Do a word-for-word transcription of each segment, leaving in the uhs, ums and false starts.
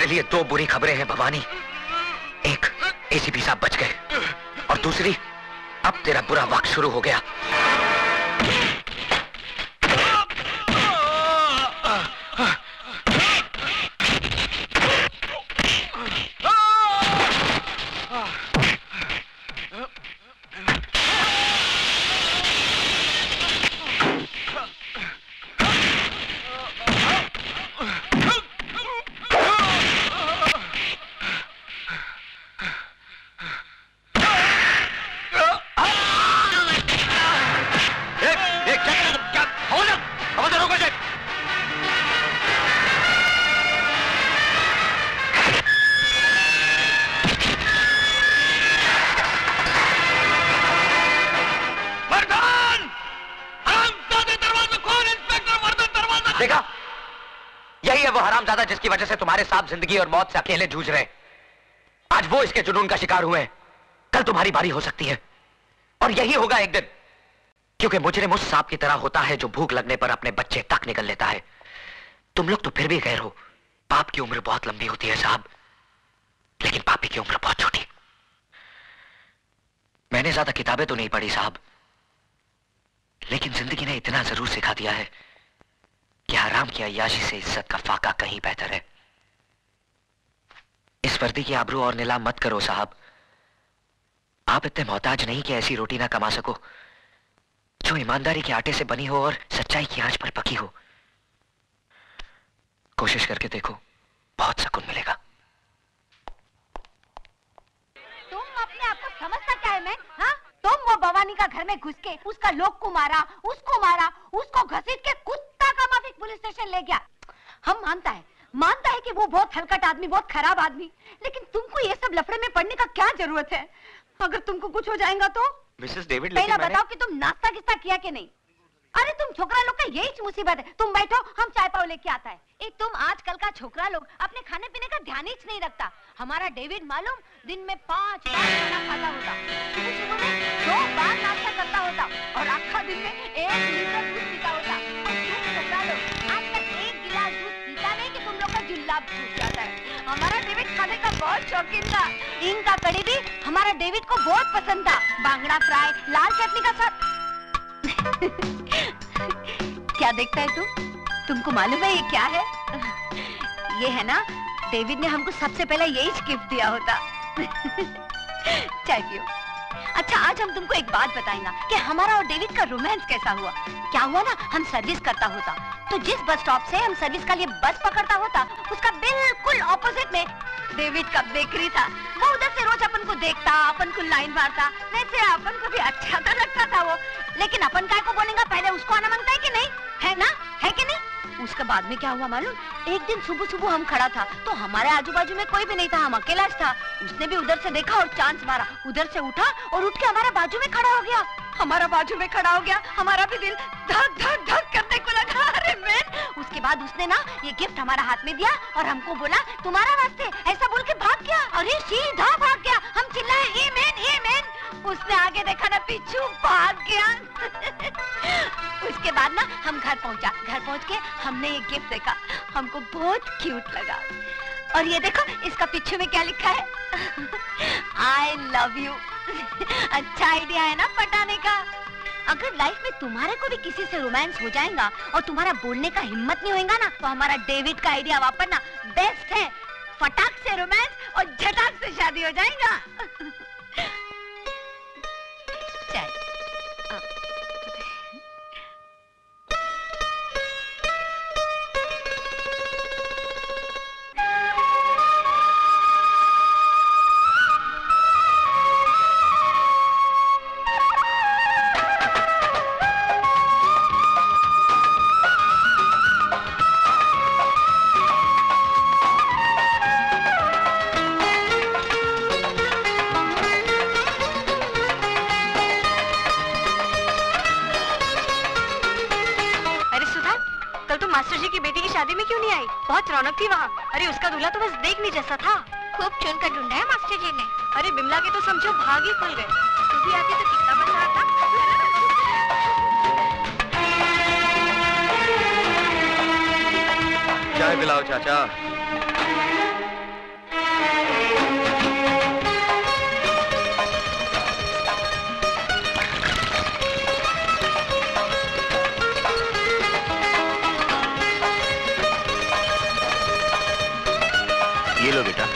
लिए दो बुरी खबरें हैं भवानी। एक, एसीपी साहब बच गए, और दूसरी, अब तेरा बुरा वक्त शुरू हो गया। जिसकी वजह से तुम्हारे साथ जिंदगी और मौत से अकेले जूझ रहे। आज वो इसके जुनून का शिकार हुए हैं, कल तुम्हारी बारी हो सकती है, और यही होगा एक दिन, क्योंकि मुजरिम उस सांप की तरह होता है जो भूख लगने पर अपने बच्चे तक निकल लेता है। तुम लोग तो फिर भी गैर हो। पाप की उम्र बहुत लंबी होती है साहब, लेकिन पापी की उम्र बहुत छोटी। मैंने ज्यादा किताबें तो नहीं पढ़ी साहब, लेकिन जिंदगी ने इतना जरूर सिखा दिया है कि हराम की अय्याशी से इज्जत का फाका कहीं बेहतर है। इस वर्दी की आबरू और नीलाम मत करो साहब। आप इतने मोहताज नहीं कि ऐसी रोटी ना कमा सको जो ईमानदारी के आटे से बनी हो और सच्चाई की आंच पर पकी हो। कोशिश करके देखो, बहुत सुकून मिलेगा। तुम अपने आप को समझता क्या है? मैं हाँ? तुम वो भवानी का घर में घुस के उसका लोग को मारा, उसको मारा, उसको घसीट के कुत्ता का माफिक पुलिस स्टेशन ले गया। हम मानता है मानता है कि वो बहुत हलकट आदमी, बहुत खराब आदमी, लेकिन तुमको ये सब लफड़े में पड़ने का क्या जरूरत है? अगर तुमको कुछ हो जाएगा तो? मिसेस डेविड, पहला बताओ कि तुम नाश्ता किस्ता किया कि नहीं? अरे तुम छोकरा लोग का यही मुसीबत है। तुम बैठो, हम चाय पाव लेके आता है। एक तुम आजकल का छोकरा लोग अपने खाने पीने का ध्यान ही नहीं रखता। हमारा डेविड मालूम दिन में पांच बार खाना खाता होता, सुबह सुबह में दो बार नाश्ता करता होता, और आखा दिन में एक लीटर दूध पीता होता। और तुम छोकरा लोग आज तक एक गिलास दूध पीता नहीं कि तुम लोग का जुल्लाब छूट जाता है। हमारा डेविड खाने का बहुत शौकीन था। इनका कड़ी भी हमारा डेविड को बहुत पसंद था। बांगड़ा फ्राई, लाल चटनी का साथ। क्या देखता है तू? तुमको मालूम है ये क्या है? ये है ना, डेविड ने हमको सबसे पहले यही गिफ्ट दिया होता। चाय पियो। अच्छा, आज हम तुमको एक बात बताएंगे कि हमारा और डेविड का रोमांस कैसा हुआ। क्या हुआ ना, हम सर्विस करता होता तो जिस बस स्टॉप से हम सर्विस का लिए बस पकड़ता होता, उसका बिल्कुल ऑपोजिट में डेविड का बेकरी था। वो उधर से रोज अपन को देखता, अपन को लाइन मारता, वैसे अपन को भी अच्छा तो लगता था वो। लेकिन अपन काय को बोलेंगे, पहले उसको आना मांगता है कि नहीं, है ना, है कि नहीं? उसके बाद में क्या हुआ मालूम? एक दिन सुबह सुबह हम खड़ा था तो हमारे आजू बाजू में कोई भी नहीं था, हम अकेला था। उसने भी उधर से देखा और चांस मारा, उधर से उठा और उठ के हमारे बाजू में खड़ा हो गया। हमारा बाजू में खड़ा हो गया, हमारा भी दिल धक धक धक करने को लगा। अरे मैन! उसके बाद उसने ना ये गिफ्ट हमारा हाथ में दिया और हमको बोला तुम्हारा वास्ते, ऐसा बोल के भाग गया। अरे सीधा भाग गया। हम चिल्लाए ए मैन, ए मैन। उसने आगे देखा ना, पीछू भाग गया। उसके बाद ना हम घर पहुंचा। घर पहुंच के हमने ये गिफ्ट देखा, हमको बहुत क्यूट लगा। और ये देखो, इसका पीछे में क्या लिखा है? I love you. अच्छा आइडिया है ना पटाने का। अगर लाइफ में तुम्हारे को भी किसी से रोमांस हो जाएगा और तुम्हारा बोलने का हिम्मत नहीं होगा ना, तो हमारा डेविड का आइडिया वापरना बेस्ट है। फटाक से रोमांस और झटाक से शादी हो जाएगा। चाय। बहुत रौनक थी वहाँ। अरे उसका दूल्हा तो बस देखने जैसा था। खूब चुन कर ढूंढा है मास्टर जी ने। अरे बिमला के तो समझो भाग ही खुल गए। तू भी आती तो कितना मजा आता। चाय पिलाओ चाचा। ये लो बेटा।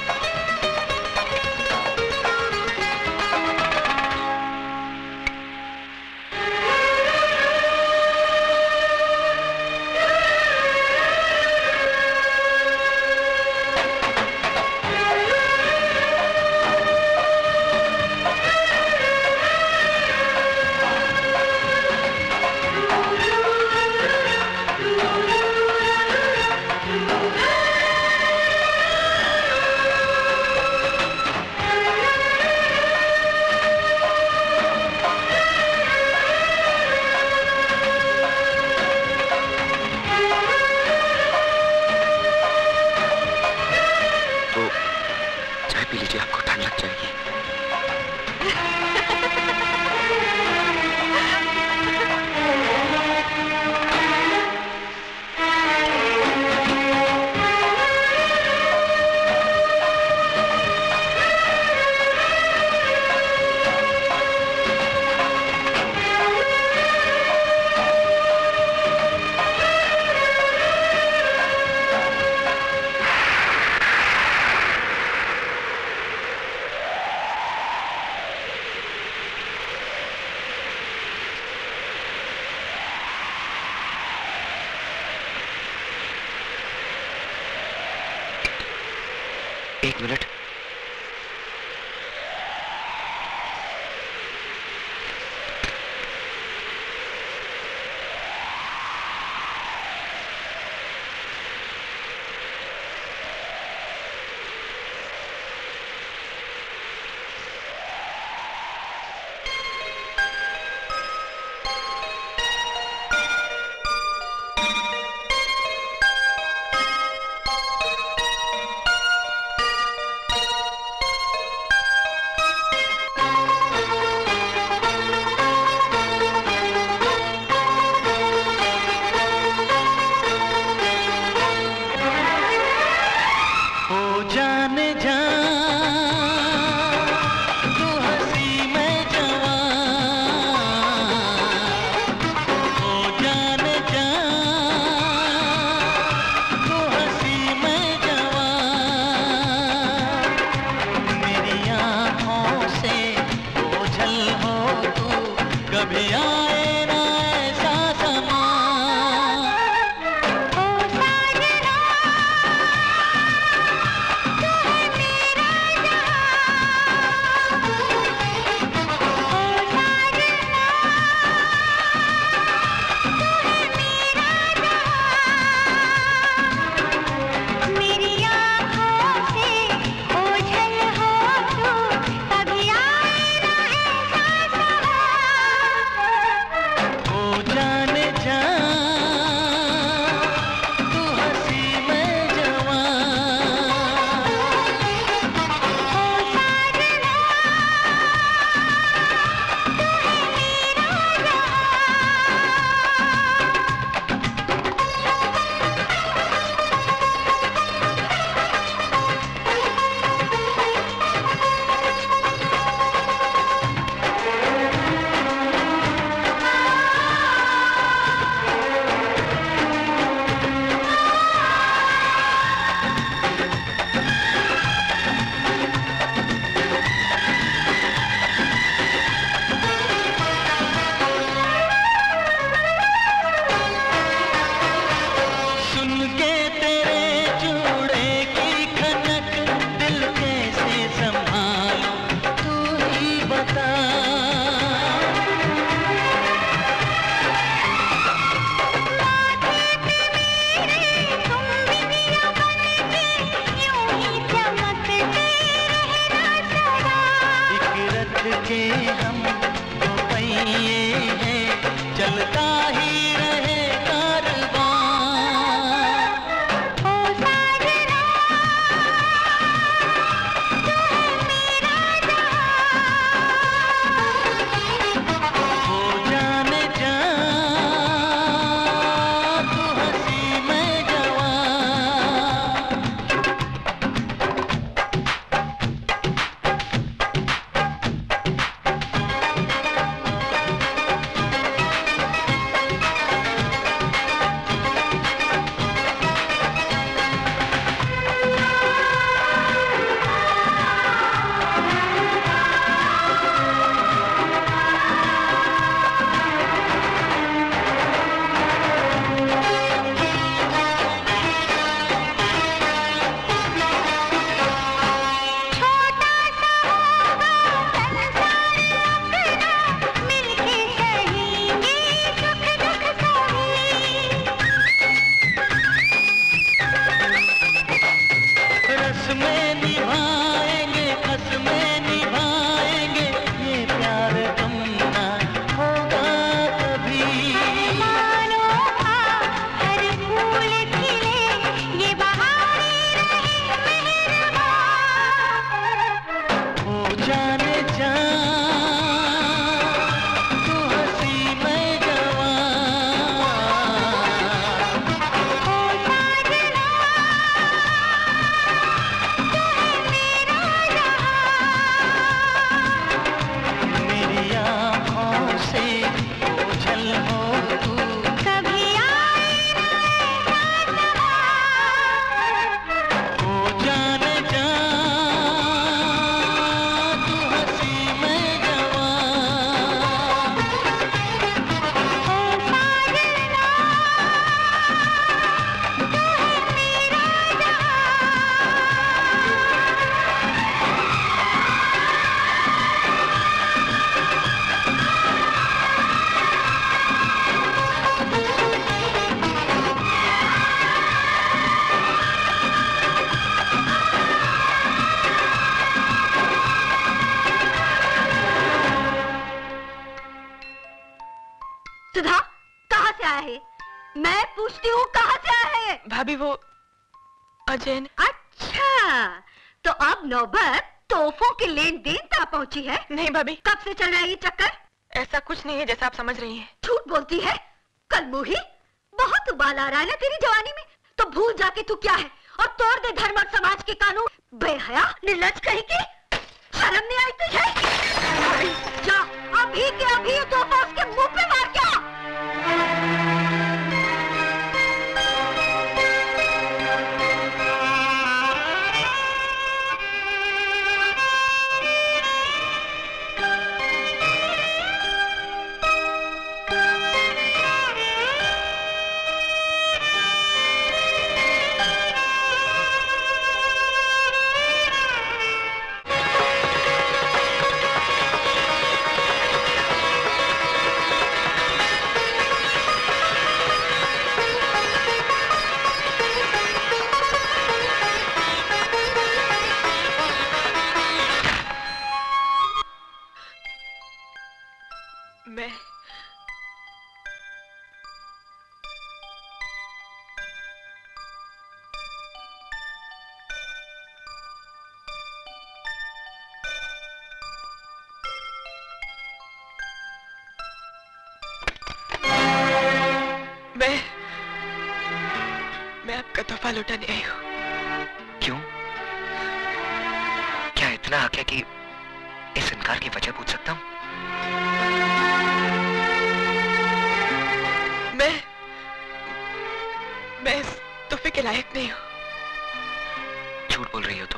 एक मिनट। भाभी वो अजय ने। अच्छा, तो अब नौबत तोहफों के लेन देन तक पहुंची है। नहीं भाभी। कब से चल रहा है ये चक्कर? ऐसा कुछ नहीं है जैसा आप समझ रही हैं। झूठ बोलती है कलमुही, बहुत उबाल आ रहा है ना तेरी जवानी में। तो भूल जाके तू क्या है और तोड़ दे धर्म और समाज के कानून। बेहया निर्लज कहीं की, शर्म नहीं आई तुझे? जा अभी के अभी तोहफा उसके मुंह पे मार के आ। मैं मैं मैं आपका तोहफा लौटाने आई हूँ। क्यों? क्या इतना हक है कि इस इनकार की वजह पूछ सकता हूँ? मैं मैं इस तोहफे के लायक नहीं हूँ। झूठ बोल रही हो तुम।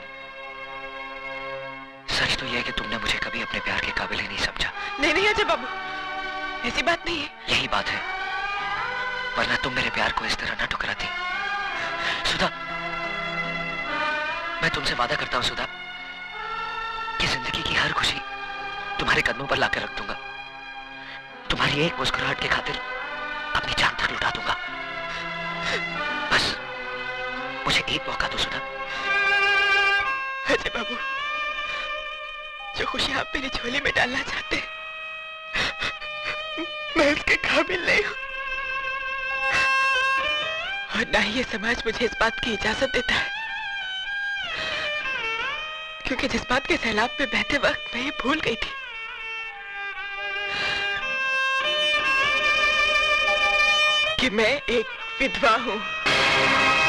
सच तो यह है कि तुमने मुझे कभी अपने प्यार के काबिल ही नहीं समझा। नहीं नहीं अजय बाबू, ऐसी बात नहीं है। यही बात है, वरना तुम मेरे प्यार को इस तरह ना ठुकराती। सुधा, मैं तुमसे वादा करता हूं सुधा कि जिंदगी की हर खुशी तुम्हारे कदमों पर लाकर रख दूंगा। तुम्हारी एक मुस्कुराहट के खातिर अपनी जान तक लुटा दूंगा। बस मुझे एक मौका दो सुधा। अजय बाबू, जो खुशी आप मेरी झोली में डालना चाहते हैं, मैं उसके काबिल नहीं हूं। और ना ही ये समाज मुझे इस बात की इजाजत देता है, क्योंकि जिस बात के सैलाब में बहते वक्त मैं ये भूल गई थी कि मैं एक विधवा हूं।